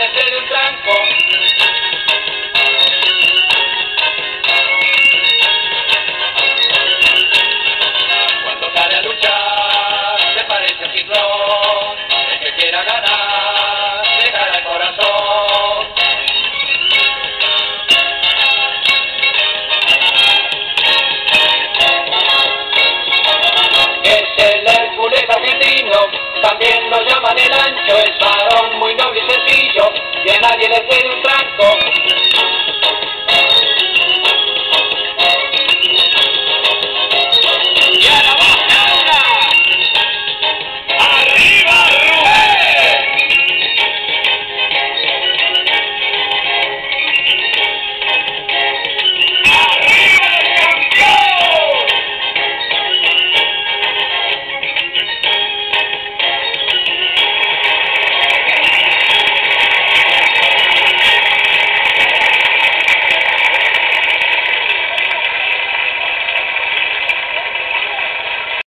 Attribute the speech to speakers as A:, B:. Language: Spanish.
A: le cede un tranco. Cuando sale a luchar, se parece a ciclón. El que quiera ganar, le gana el corazón. Es el Hércules argentino, también lo llaman el ancho. Es varón muy noble y sencillo, y a nadie le cede un tranco.